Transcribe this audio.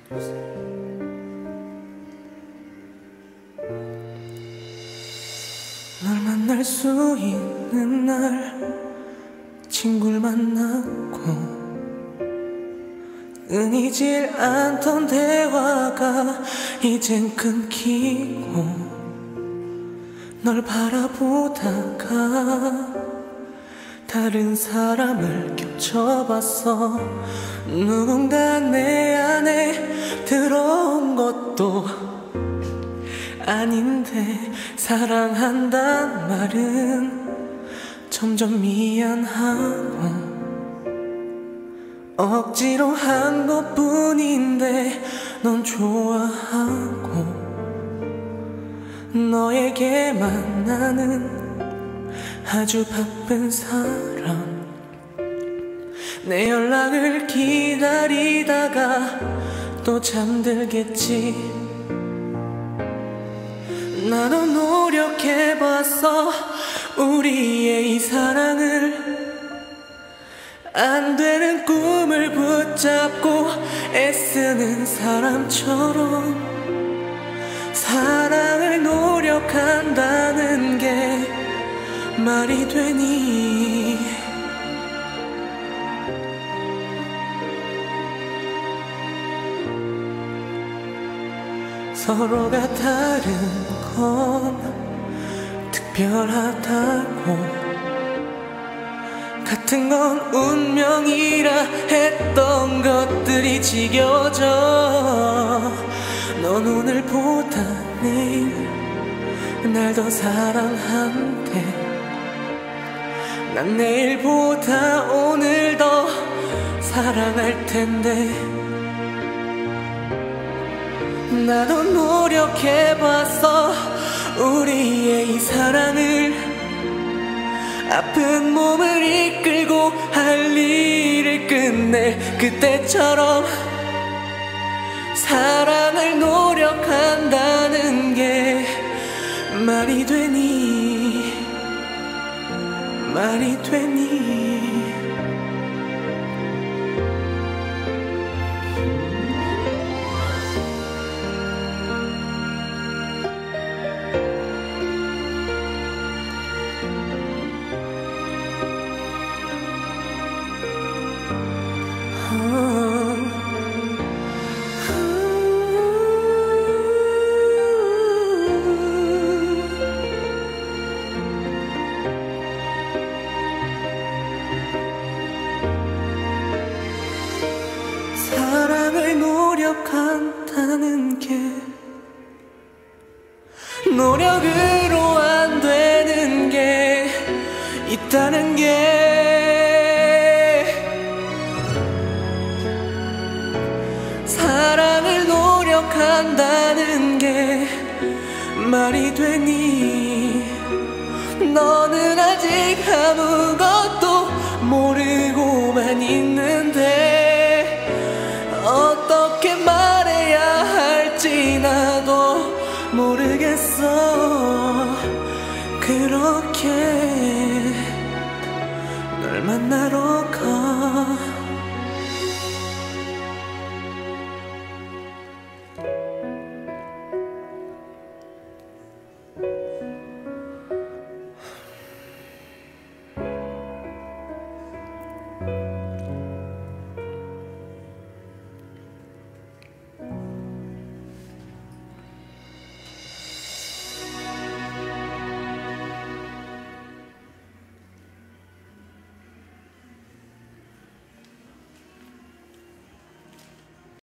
널 만날 수 있는 날 친구를 만났고 끊이질 않던 대화가 이젠 끊기고 널 바라보다가 다른 사람을 겹쳐봤어. 누군가 내 안에 들어온 것도 아닌데 사랑한단 말은 점점 미안하고 억지로 한 것뿐인데 넌 좋아하고 너에게만 나는 아주 바쁜 사람. 내 연락을 기다리다가 또 잠들겠지. 나도 노력해봤어 우리의 이 사랑을. 안 되는 꿈을 붙잡고 애쓰는 사람처럼 사랑을 노력한다는 게 말이 되니. 서로가 다른 건 특별하다고 같은 건 운명이라 했던 것들이 지겨져. 넌 오늘보다 내일 날 더 사랑한대. 난 내일보다 오늘 더 사랑할 텐데. 나도 노력해봤어 우리의 이 사랑을. 아픈 몸을 이끌고 할 일을 끝낼 그때처럼 사랑을 노력한다는 게 말이 되니. 말이 되니. 사랑을 노력한다는 게 노력으로 안 되는 게 있다는 게. 사랑을 노력한다는 게 말이 되니. 너는 아직 아무것도 모르고만 있는데 어떻게 말해야 할지 나도 모르겠어. 그렇게 널 만나러 가.